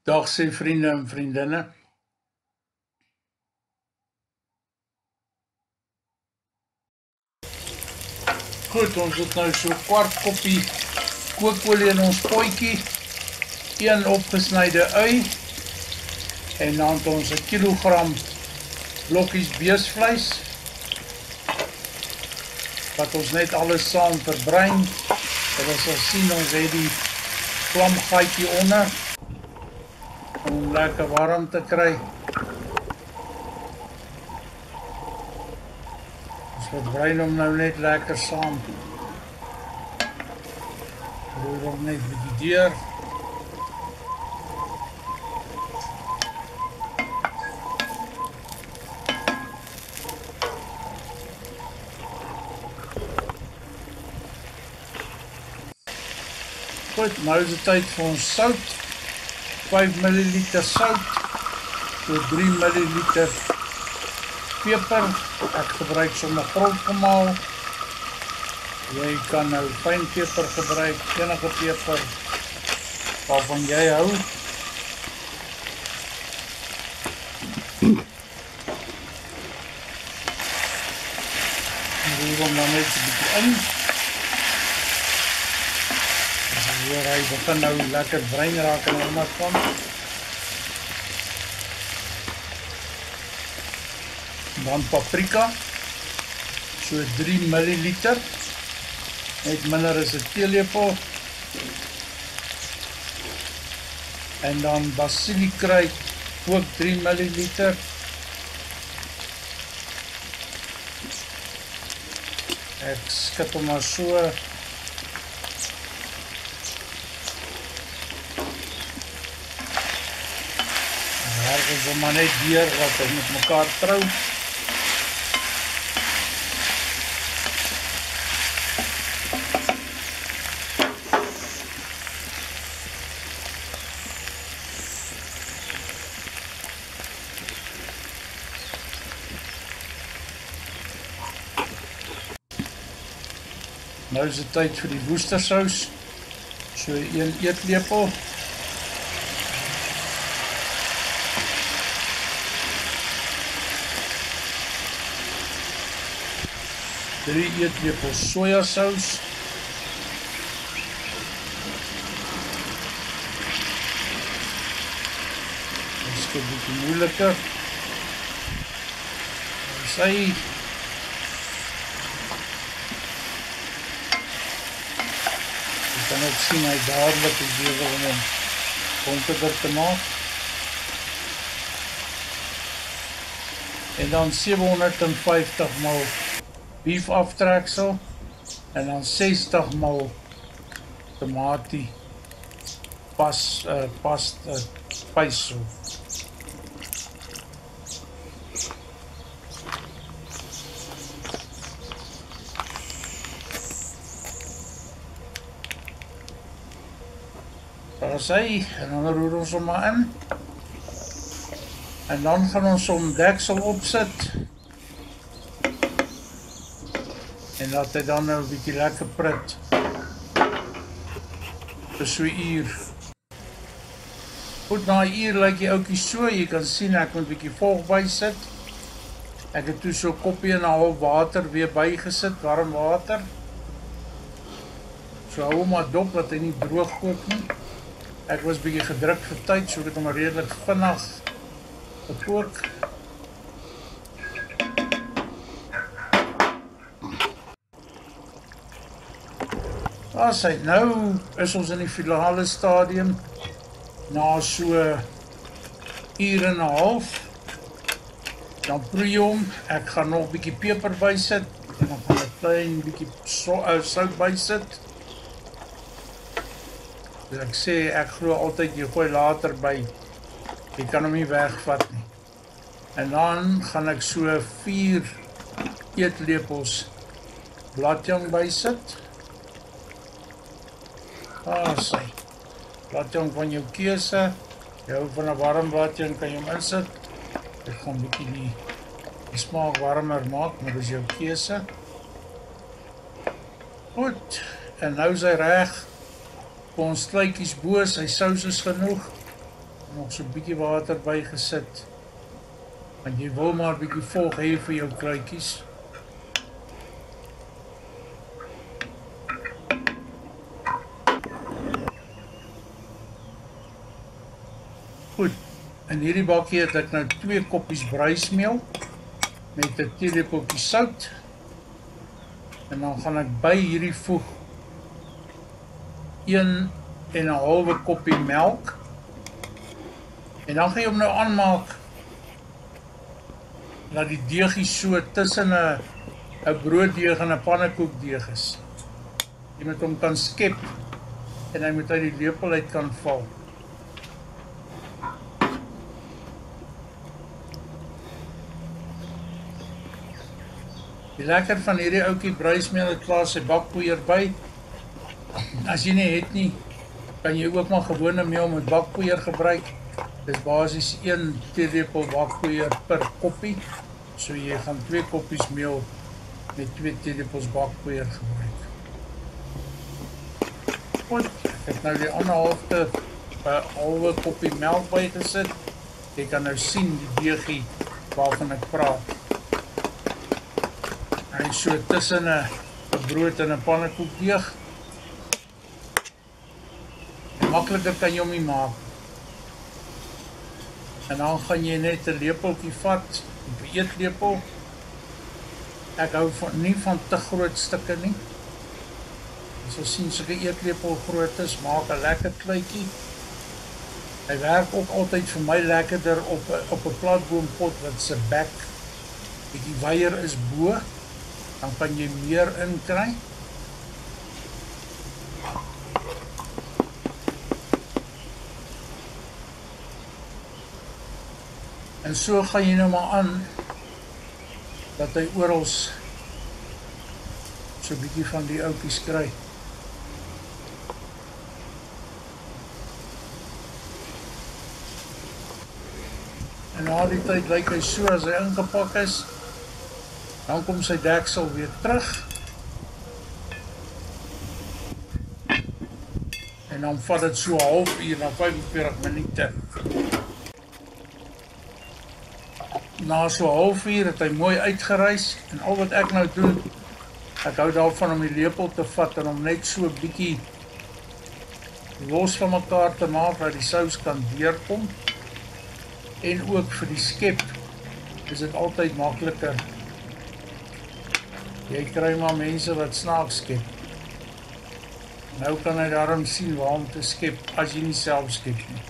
Dag sê vriende en vriendinne. Goed, ons het nou so 'n kwart koppie kookolie in ons potjie, 1 opgesnyde ui en dan het ons 'n kilogram blokkies beesvleis wat ons net alles saam verbruin. Ons sal sien ons het die vlamgaatjie onder om lekker warm te kry. Ons verbruin hom nou net lekker saam. Roer hom net bietjie deur. Goed, nou is het tyd vir ons sout. 5 ml sout, so 3 ml peper. Ek gebruik sommer grof gemaal. Jy kan nou fyn peper gebruik, enige peper waarvan jy hou. Roer hom dan net 'n bietjie in. Hy begin nou lekker bruin raak aan die onderkant. Dan paprika, so 3 ml, net minder as 'n teelepel. En dan basiliekruid, ook 3 ml. Ek skep hom maar so. Ons wil maar net deur wat hy met mekaar trou. Nou is dit tyd vir die woestersous. So 1 eetlepel. 3 eetlepels sojasous. Dit is 'n bietjie moeiliker. Sy jy kan ook sien hy dadelik is besig om hom donkerder te maak. En dan 750 ml beef aftreksel en dan 60 ml tomatie spysel. Daar is hy, en dan roer ons hom maar in. En dan gaan ons hom deksel opsit. En laat hy dan nou 'n bietjie lekker prit. Vir so 'n uur. Goed, na 'n uur lyk die ouetjie so. Jy kan sien ek moet 'n bietjie volg bysit. Ek het toe so 'n koppie en 'n half water weer bygesit, warm water. So hou hom maar dop dat hy nie droog kook nie. Ek was bietjie gedruk vir tyd, so ek het hom redelik vinnig gekook. As hy nou is ons in die finale stadium na so 1 uur en 'n half. Dan proe hom. Ek gaan nog 'n bietjie peper bysit en dan gaan ek 'n klein bietjie sout bysit. Dus ek sê ek glo altyd jy gooi later by. Jy kan hom nie wegvat nie. En dan gaan ek so 4 eetlepels bladjang bysit. Sy bladjang van jou keuse. Jy hou van 'n warm bladjang, kan jy hom insit. Ek gaan 'n bietjie die smaak warmer maak, maar dis jou keuse. Goed, en nou is hy reg. Ons sluitjies bo, sy sous is genoeg. Nog so 'n bietjie water bygesit. Want jy wil maar 'n bietjie volg hê vir jou kruitjies. Goed, in hierdie bakkie het ek nou 2 koppies bruismeel met 'n teelepeltjie sout. En dan gaan ek by hierdie voeg 1 en 'n halwe koppie melk. En dan gaan jy hom nou aanmaak dat die deegie so tussen 'n brooddeeg en 'n pannekoekdeeg is. Jy moet hom kan skep en hy moet uit die lepel uit kan val. Die lekker van hierdie ouetjie bruismeel het klaar sy bakpoeier by. As jy nie het nie, kan jy ook maar gewone meel met bakpoeier gebruik. Dis basies 1 teelepel bakpoeier per koppie. So jy gaan 2 koppies meel met 2 teelepels bakpoeier gebruik. Goed, ek het nou die ander halwe koppie melk bygesit. Jy kan nou sien die deegie waarvan ek praat. Hy is so tussen 'n brood en 'n pannekoekdeeg. Makliker kan jy hom nie maak. En dan gaan jy net 'n lepeltjie vat, 'n eetlepel. Ek hou nie van te groot stukke nie. As jy sien sulke eetlepel groot is, maak 'n lekker kluitjie. Hy werk ook altyd vir my lekkerder op 'n platboompot wat se bek bietjie wyer is bo. Dan kan jy meer inkry. En so gaan jy nou maar aan dat hy oral so 'n bietjie van die ouetjies kry. En na die tyd lyk hy so as hy ingepak is. Dan kom sy deksel weer terug. En dan vat dit so 'n halfuur na 45 minute. Na so 'n halfuur het hy mooi uitgereis. En al wat ek nou doen, ek hou daarvan om die lepel te vat en om net so 'n bietjie los van mekaar te maak dat die sous kan deurkom. En ook vir die skep is dit altyd makliker. Jy kry maar mense wat snaaks skep. Nou kan hy daarom sien waar om te skep as jy nie self skep nie.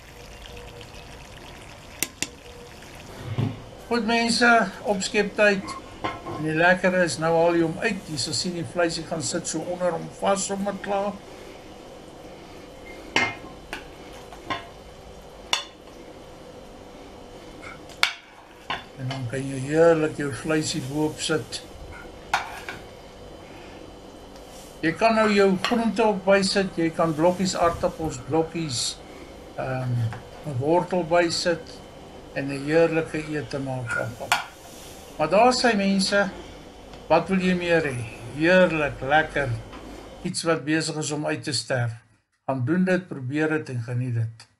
Goed mense, opskeptyd. En die lekker is, nou haal jy hom uit. Jy sal sien die vleisie gaan sit so onder hom vas om het klaar. En dan kan jy heerlik jou vleisie boop sit. Jy kan nou jou groente op bysit, jy kan blokkies aardappels, blokkies wortel bysit en 'n heerlike ete maak van. Maar daar sê mense, wat wil jy meer hê? Heerlik, lekker, iets wat besig is om uit te sterf. Gaan doen dit, probeer dit en geniet dit.